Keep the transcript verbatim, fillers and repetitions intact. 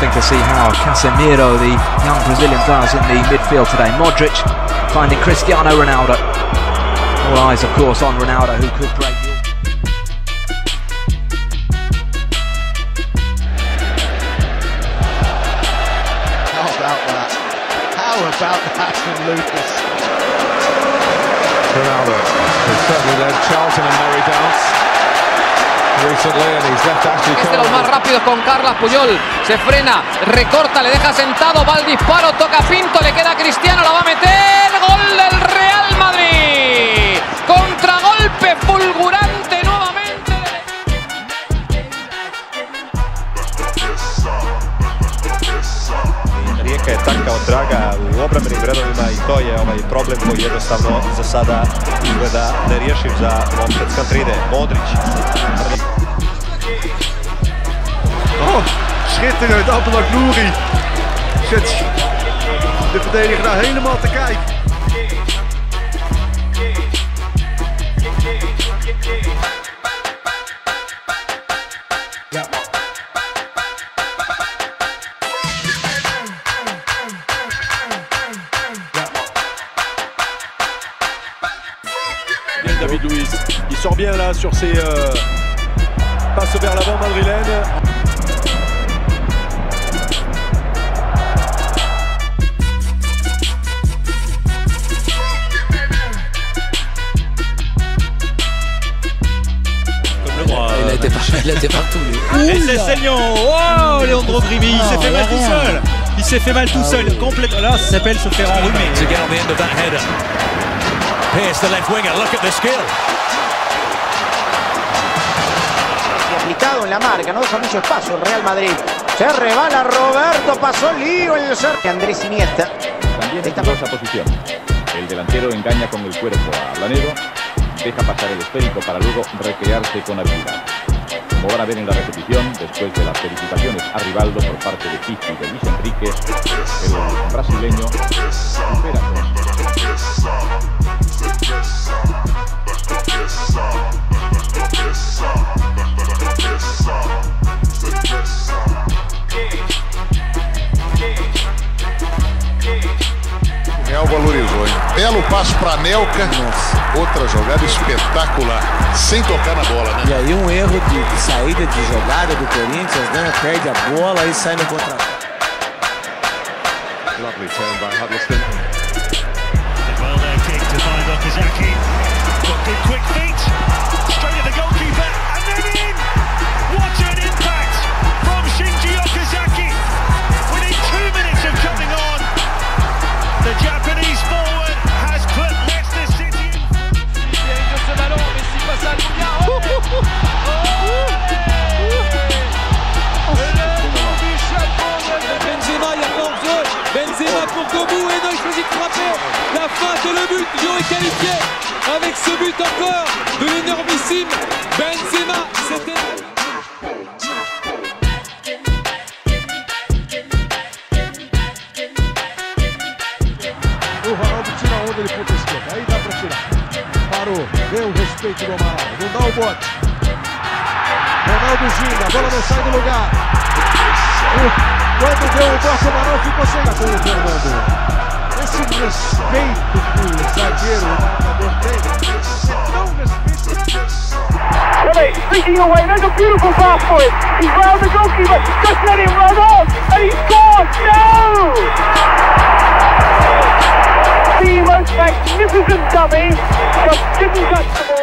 interesting to see how Casemiro, the young Brazilian, does in the midfield today. Modric finding Cristiano Ronaldo. All eyes, of course, on Ronaldo, who could break the... How about that? How about that from Lucas? Ronaldo has certainly led Charlton and Murray dance recently, and he's left Ashley Cole. Es de los más rápidos con Carles Puyol. Se frena, recorta, le deja sentado, va al disparo, toca Pinto, le queda Cristiano, la va a meter. Gol del Real Madrid. Contragolpe fulgurante nuevamente. Rijeka je taka od draga u obrambenim redovima i to je ovaj problem koji jednostavno za sada izgleda nerješiv za momčad s Kantride. Modrić. Oh, schitterend, Abdullah Nouri. Zet de verdediger daar helemaal te kijken. David Luiz, il sort bien là sur ses euh, passes vers l'avant madrilène. Il a été, par... il a été partout lui. Et c'est Seignon. Oh, Leandro Grimi, il s'est fait mal tout seul. Il s'est fait mal tout seul. Complètement. Là, ça s'appelle se faire enrhumer. To get on the end of that header. Here's the left winger, look at the skill. Aplicado en la marca, no deja mucho espacio el Real Madrid. Se rebala Roberto, pasó el lío el ser Andrés Iniesta. También en esa posición. El delantero engaña con el cuerpo a Lanedo, deja pasar el esférico para luego recrearse con habilidad. Como van a ver en la repetición, después de las felicitaciones a Rivaldo por parte de Pichi y de Luis Enrique, el brasileño supera con... Real valorizou, hein? Belo passo para Anelka. Nossa. Outra jogada espetacular, sem tocar na bola, né? E aí um erro de, de saída de jogada do Corinthians, né? Perde a bola e sai no contra-ataque. Lovely turn by Huddleston. Well there, kick to find Okazaki. Got good quick feet. Straight at the goalkeeper and then in. What an impact from Shinji Okazaki. Within two minutes of coming on, the Japanese forward has put Leicester City in. De ce ballon, Messi passe à Lunia. Oh, oh, oh. Benzema, il y a pas hors-jeu. Benzema pour Gobou et non, il choisit de frapper. La feinte et le but, Lyon est qualifié. Avec ce but encore de l'énormissime Benzema. C'était... O Ronaldo tira a onda, ele ponta esquerda. Aí dá pra tirar. Parou, deu o respeito do Amaral. Não dá o bote. Ronaldo ginga, a bola não sai do lugar. Quando deu o bote, o Amaral ficou sem a bola, Fernando. Esse respeito que o zagueiro, o marcador tem, é tão respeito. Hey, streaking away, there's a beautiful pass for it. He's round the goalkeeper, just let him run on, and he scored! No! The most magnificent dummy, just didn't touch the ball.